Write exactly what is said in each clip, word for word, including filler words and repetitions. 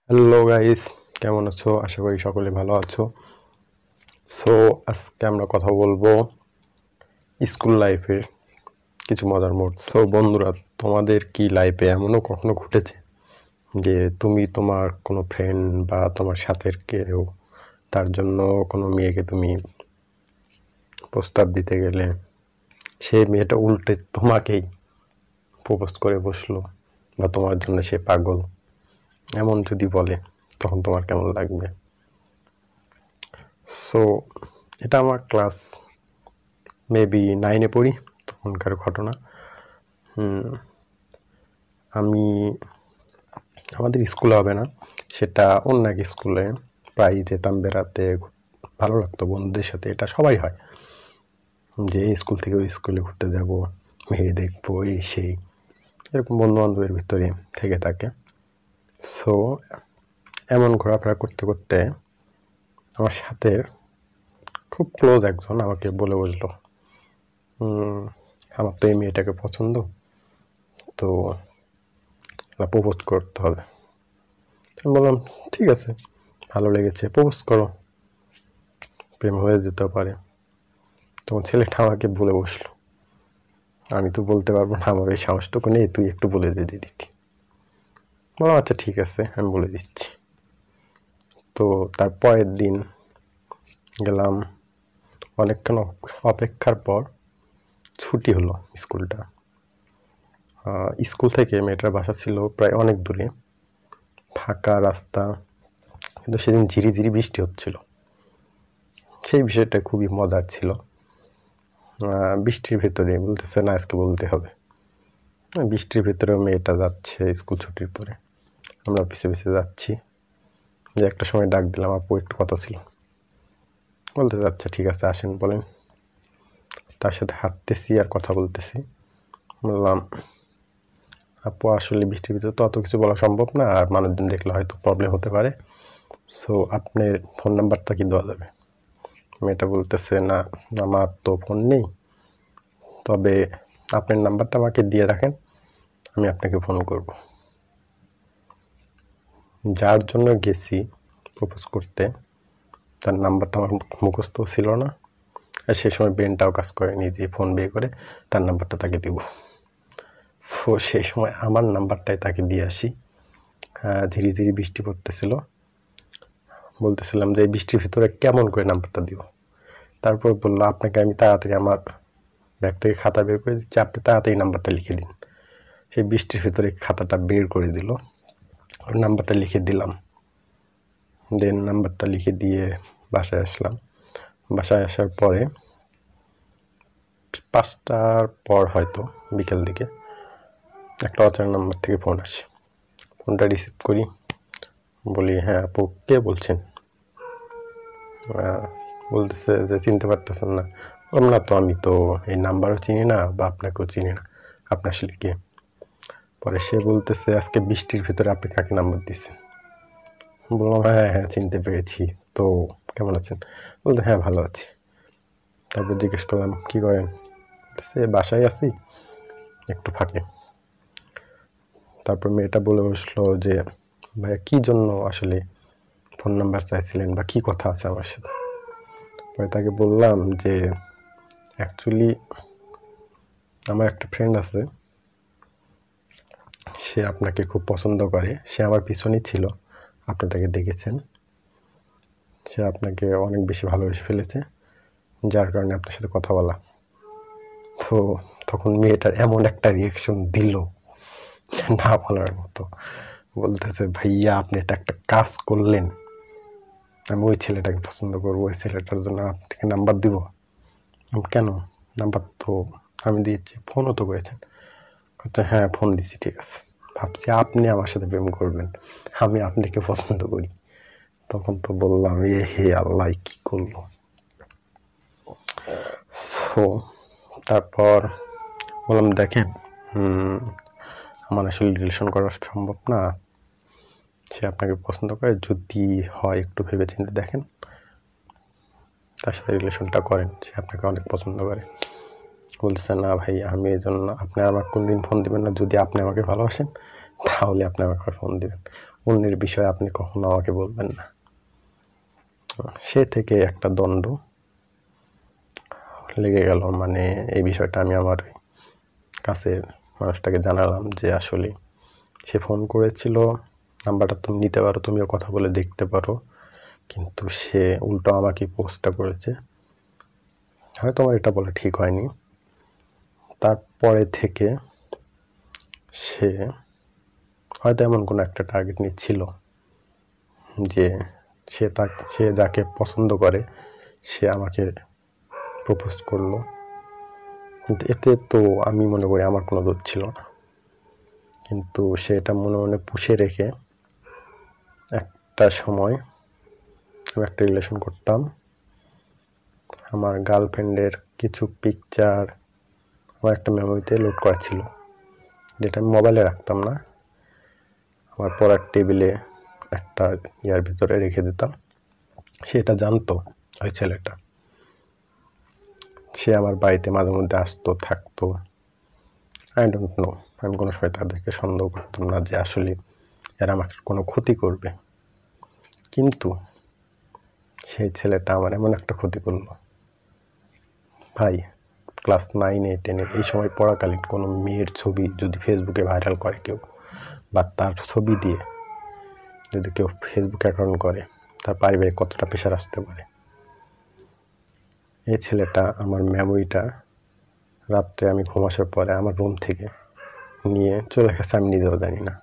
Hello guys, কেমন আছো? আশা করি সকলে ভালো আছো। সো আজকে আমরা কথা বলবো স্কুল লাইফের কিছু মজার মুহূর্ত। সো বন্ধুরা, তোমাদের কি লাইফে এমনও কখনো ঘটেছে যে তুমি তোমার কোনো ফ্রেন্ড বা তোমার সাথের কেউ, তার জন্য কোনো মেয়েকে তুমি প্রস্তাব দিতে গেলে সেই মেয়েটা উল্টে তোমাকেই প্রপোজ করে বসলো, বা তোমার জন্য সে পাগল, এমন যদি বলে তখন তোমার কেমন লাগবে? সো এটা আমার ক্লাস মেবি নাইনে পড়ি তখনকার ঘটনা। আমি আমাদের স্কুলে হবে না, সেটা অন্য এক স্কুলে প্রায় যেতাম বেড়াতে। ভালো লাগতো বন্ধুদের সাথে, এটা সবাই হয় যে স্কুল থেকে ওই স্কুলে ঘুরতে যাব, মেয়ে দেখবো, এই সেই এরকম বন্ধু বান্ধবের ভিতরে থেকে থাকে। সো এমন ঘোরাফেরা করতে করতে আমার সাথে খুব ক্লোজ একজন আমাকে বলে বসলো, আমার তো এই মেয়েটাকে পছন্দ, তো প্রপোজ করতে হবে। আমি বললাম ঠিক আছে, ভালো লেগেছে, প্রপোজ করো, প্রেম হয়ে যেতে পারে। তখন ছেলেটা আমাকে বলে বসলো, আমি তো বলতে পারবো না, আমার এই সাহসটুকু নেই, তুই একটু বলে দিয়ে দিতি। বললাম আচ্ছা ঠিক আছে, আমি বলে দিচ্ছি। তো তার পরের দিন গেলাম, অনেকক্ষণ অপেক্ষার পর ছুটি হলো স্কুলটা। স্কুল থেকে মেয়েটার বাসা ছিল প্রায় অনেক দূরে, ফাঁকা রাস্তা, কিন্তু সেদিন ঝিরি ঝিরি বৃষ্টি হচ্ছিল। সেই বিষয়টা খুবই মজার ছিল। বৃষ্টির ভেতরে বলতেছে না আজকে বলতে হবে, বৃষ্টির ভেতরে মেয়েটা যাচ্ছে স্কুল ছুটির পরে, আমরা পিছে পিছে যাচ্ছি। যে একটা সময় ডাক দিলাম, আপু একটু কথা ছিল। বলতে যাচ্ছে ঠিক আছে আসেন বলেন। তার সাথে হাঁটতেছি আর কথা বলতেছি। বললাম আপু আসলে বৃষ্টির ভিতরে তো অত কিছু বলা সম্ভব না, আর মানুষজন দেখলে হয়তো প্রবলেম হতে পারে, সো আপনার ফোন নাম্বারটা কি দেওয়া যাবে? মেয়েটা বলতেছে না আমার তো ফোন নেই, তবে আপনার নাম্বারটা আমাকে দিয়ে রাখেন, আমি আপনাকে ফোন করব। যার জন্য গেছি প্রপোজ করতে, তার নাম্বারটা আমার মুখস্থ ছিল না, আর সেই সময় ব্রেনটাও কাজ করেনি যে ফোন বের করে তার নাম্বারটা তাকে দিব। সো সেই সময় আমার নাম্বারটাই তাকে দিয়ে আসি। ধীরে ধীরে বৃষ্টি পড়তেছিল, বলতেছিলাম যে এই বৃষ্টির ভিতরে কেমন করে নাম্বারটা দিব। তারপর বললো আপনাকে আমি তাড়াতাড়ি আমার ব্যাগ থেকে খাতা বের করে দিচ্ছি, আপনি তাড়াতাড়ি নাম্বারটা লিখে দিন। সেই বৃষ্টির ভিতরে খাতাটা বের করে দিল, নাম্বারটা লিখে দিলাম। দেন নাম্বারটা লিখে দিয়ে বাসায় আসলাম। বাসায় আসার পরে পাঁচটার পর হয়তো বিকেল দিকে একটা অচেনা নাম্বার থেকে ফোন আসে। ফোনটা রিসিভ করি, বলি হ্যাঁ আপু কে বলছেন? বলতেছে যে চিনতে পারতেছেন না। বললাম না তো, আমি তো এই নাম্বারও চিনি না বা আপনাকেও চিনি না, আপনি আসলে কে? পরে সে বলতেছে আজকে বৃষ্টির ভিতরে আপনি কাকে নাম্বার দিচ্ছেন? বললাম হ্যাঁ হ্যাঁ চিনতে পেরেছি, তো কেমন আছেন? বলতে হ্যাঁ ভালো আছি। তারপর জিজ্ঞেস করলাম কি করেন? সে বাসায় আছি, একটু ফাঁকে। তারপর মেয়েটা বলে বসলো যে ভাইয়া কি জন্য আসলে ফোন নাম্বার চাইছিলেন, বা কি কথা আছে আমার সাথে? পরে তাকে বললাম যে অ্যাকচুয়ালি আমার একটা ফ্রেন্ড আছে, সে আপনাকে খুব পছন্দ করে, সে আমার পিছনেই ছিল, আপনি তাকে দেখেছেন, সে আপনাকে অনেক বেশি ভালোবেসে ফেলেছে, যার কারণে আপনার সাথে কথা বলা। তো তখন মেয়েটার এমন একটা রিয়েকশন দিল না বলার মতো। বলতেছে ভাইয়া আপনি এটা একটা কাজ করলেন, আমি ওই ছেলেটাকে পছন্দ করবো, ওই ছেলেটার জন্য আপনাকে নাম্বার দিব? কেন, নাম্বার তো আমি দিয়েছি, ফোনও তো করেছেন। আচ্ছা হ্যাঁ ফোন দিচ্ছি, ঠিক আছে। ভাবছি আপনি আমার সাথে প্রেম করবেন, আমি আপনাকে পছন্দ করি। তখন তো বললাম এ হে আল্লাহ কি করলো। সো তারপর বললাম দেখেন আমার আসলে রিলেশন করা সম্ভব না, সে আপনাকে পছন্দ করে, যদি হয় একটু ভেবে চিন্তে দেখেন, তার সাথে রিলেশনটা করেন, সে আপনাকে অনেক পছন্দ করে। বলতেছে না ভাই আমি এই জন্য, আপনি আমার কোনদিন ফোন দিবেন না, যদি আপনি আমাকে ভালোবাসেন তাহলে আপনি আমাকে ফোন দিবেন, অন্যের বিষয়ে আপনি কখনো আমাকে বলবেন না। সে থেকে একটা দ্বন্দ্ব লেগে গেল। মানে এই বিষয়টা আমি আমার কাছের মানুষটাকে জানালাম যে আসলে সে ফোন করেছিল, নাম্বারটা তুমি নিতে পারো, তুমিও কথা বলে দেখতে পারো, কিন্তু সে উল্টো আমাকে পোস্টটা করেছে। হয়তো আমার এটা বলা ঠিক হয়নি। তারপরে থেকে সে হয়তো এমন কোনো একটা টার্গেট নিচ্ছিল যে সে তার সে যাকে পছন্দ করে সে আমাকে প্রপোজ করলো, কিন্তু এতে তো আমি মনে করি আমার কোনো দোষ ছিল না। কিন্তু সে এটা মনে মনে পুষে রেখে একটা সময় আমি একটা রিলেশন করতাম, আমার গার্লফ্রেন্ডের কিছু পিকচার আমার একটা মেমোরিতে লোড করা ছিল, যেটা আমি মোবাইলে রাখতাম না, আমার পড়ার টেবিলে একটা ইয়ার ভিতরে রেখে দিতাম। সেটা জানতো ওই ছেলেটা, সে আমার বাড়িতে মাঝে মধ্যে আসতো থাকতো। আই ডোন্ট নো, আমি কোনো সময় তাদেরকে সন্দেহ করতাম না যে আসলে এরা আমাকে কোনো ক্ষতি করবে, কিন্তু সেই ছেলেটা আমার এমন একটা ক্ষতি করলো ভাই। ক্লাস নাইনে টেনে এই সময় পড়াকালীন কোনো মেয়ের ছবি যদি ফেসবুকে ভাইরাল করে কেউ, বা তার ছবি দিয়ে যদি কেউ ফেসবুক অ্যাকাউন্ট করে, তার পারিবারিক কতটা প্রেশার আসতে পারে। এই ছেলেটা আমার মেমোরিটা রাত্রে আমি ঘুম আসার পরে আমার রুম থেকে নিয়ে চলে গেছে, আমি নিজেও জানি না।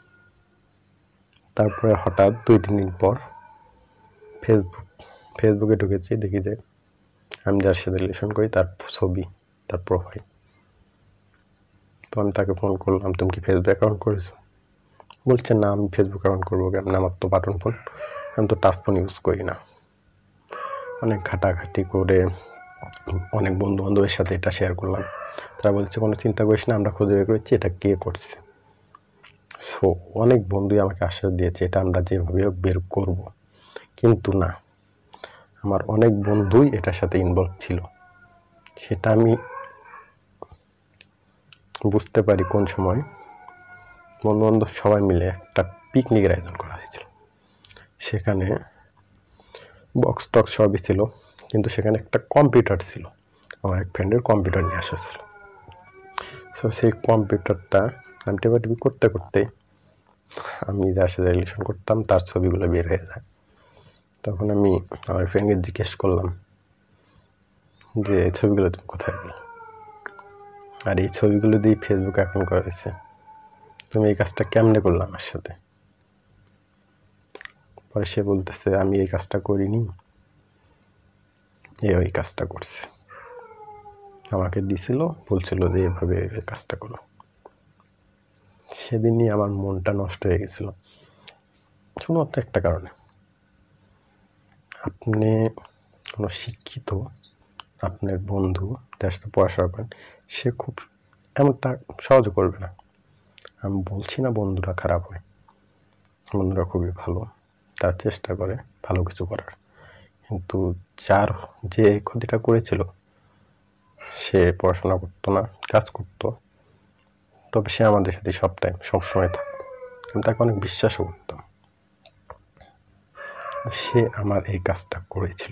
তারপরে হঠাৎ দুই তিন দিন পর ফেসবুক ফেসবুকে ঢুকেছি, দেখি যে আমি যার সাথে রিলেশন করি তার ছবি, তার প্রোফাইল। তো আমি তাকে ফোন করলাম, তুমি কি ফেসবুক অ্যাকাউন্ট করেছো? বলছে না, আমি ফেসবুক অ্যাকাউন্ট করবো কেমন, আমার তো বাটন ফোন, আমি তো টাচ ফোন ইউজ করি না। অনেক ঘাটাঘাটি করে অনেক বন্ধু বান্ধবের সাথে এটা শেয়ার করলাম, তারা বলছে কোনো চিন্তা করিস না, আমরা খুঁজে বের করেছি এটা কে করছে। সো অনেক বন্ধুই আমাকে আশ্বাস দিয়েছে এটা আমরা যেভাবে হোক বের করব, কিন্তু না, আমার অনেক বন্ধুই এটার সাথে ইনভলভ ছিল। সেটা আমি বুঝতে পারি কোন সময়। বন্ধু বান্ধব সবাই মিলে একটা পিকনিকের আয়োজন করা হয়েছিল, সেখানে বক্স টক্স সবই ছিল, কিন্তু সেখানে একটা কম্পিউটার ছিল, আমার এক ফ্রেন্ডের কম্পিউটার নিয়ে আসা ছিল। সো সেই কম্পিউটারটা আমি টেপাটিপি করতে করতে আমি যার সাথে রিলেশন করতাম তার ছবিগুলো বের হয়ে যায়। তখন আমি আমার ফ্রেন্ডকে জিজ্ঞেস করলাম যে এই ছবিগুলো তুমি কোথায় পেলে, আর এই ছবিগুলো দিয়ে ফেসবুক অ্যাকাউন্ট করা হয়েছে, তুমি এই কাজটা কেমনে করলে আমার সাথে? পরে সে বলতেছে আমি এই কাজটা করিনি, এ ওই কাজটা করছে, আমাকে দিছিল, বলছিল যে এভাবে এই কাজটা করো। সেদিনই আমার মনটা নষ্ট হয়ে গেছিল শুধুমাত্র একটা কারণে। আপনি কোনো শিক্ষিত আপনার বন্ধু যার সাথে পড়াশোনা করেন, সে খুব এমনটা সহজে করবে না। আমি বলছি না বন্ধুরা খারাপ হয়, বন্ধুরা খুবই ভালো, তারা চেষ্টা করে ভালো কিছু করার, কিন্তু যার যে ক্ষতিটা করেছিল সে পড়াশোনা করতো না, কাজ করতো, তবে সে আমাদের সাথে সব টাইম সবসময় থাকতো, আমি তাকে অনেক বিশ্বাসও করতাম। সে আমার এই কাজটা করেছিল,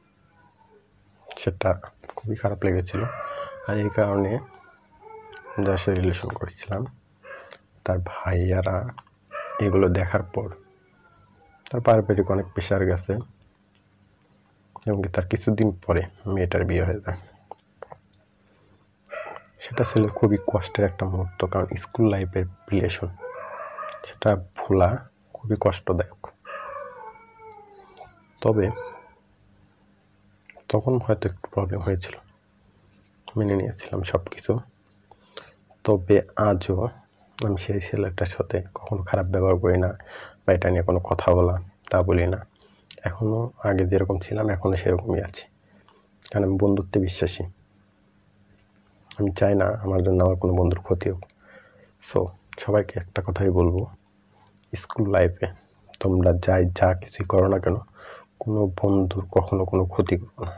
সেটা খুবই খারাপ লেগেছিল। আর এই কারণে যার সাথে রিলেশন করেছিলাম তার ভাইয়ারা এগুলো দেখার পর তার পারিবারিক অনেক প্রেশার গেছে, এবং তার কিছুদিন পরে মেয়েটার বিয়ে হয়ে যায়। সেটা ছিল খুবই কষ্টের একটা মুহূর্ত, কারণ স্কুল লাইফের রিলেশন সেটা ভোলা খুবই কষ্টদায়ক। তবে তখন হয়তো একটু প্রবলেম হয়েছিল, মেনে নিয়েছিলাম সব কিছু। তবে আজও আমি সেই ছেলেটার সাথে কখনো খারাপ ব্যবহার করি না, বা এটা নিয়ে কোনো কথা বলা তা বলি না। এখনও আগে যেরকম ছিলাম এখনও সেরকমই আছি, কারণ আমি বন্ধুত্বে বিশ্বাসী। আমি চাই না আমার জন্য আমার কোনো বন্ধুর ক্ষতি হোক। সো সবাইকে একটা কথাই বলবো, স্কুল লাইফে তোমরা যাই যা কিছুই করো না কেন, কোনো বন্ধুর কখনো কোনো ক্ষতি করো না,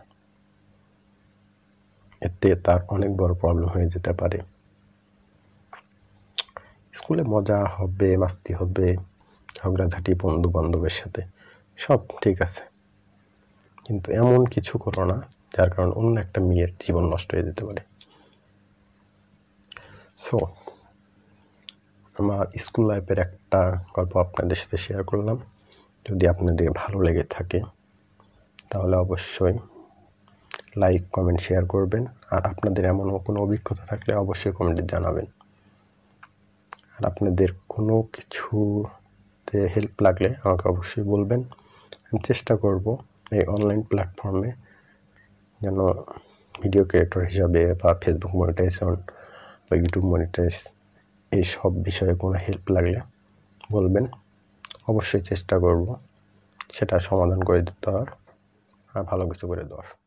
এতে তার অনেক বড় প্রবলেম হয়ে যেতে পারে। স্কুলে মজা হবে, মাস্তি হবে, ঝগড়াঝাটি বন্ধু বান্ধবের সাথে, সব ঠিক আছে, কিন্তু এমন কিছু করো না যার কারণে অন্য একটা মেয়ের জীবন নষ্ট হয়ে যেতে পারে। সো আমার স্কুল লাইফের একটা গল্প আপনাদের সাথে শেয়ার করলাম। যদি আপনাদের ভালো লেগে থাকে তাহলে অবশ্যই লাইক, কমেন্ট, শেয়ার করবেন। আর আপনাদের এমন কোনো অভিজ্ঞতা থাকলে অবশ্যই কমেন্টে জানাবেন। আর আপনাদের কোনো কিছুতে হেল্প লাগলে আমাকে অবশ্যই বলবেন। আমি চেষ্টা করব এই অনলাইন প্ল্যাটফর্মে যেন ভিডিও ক্রিয়েটর হিসাবে বা ফেসবুক মনিটাইজেশন বা ইউটিউব মনিটাইজ এই সব বিষয়ে কোনো হেল্প লাগলে বলবেন, অবশ্যই চেষ্টা করব সেটা সমাধান করে দিতে আর ভালো কিছু করে দেওয়ার।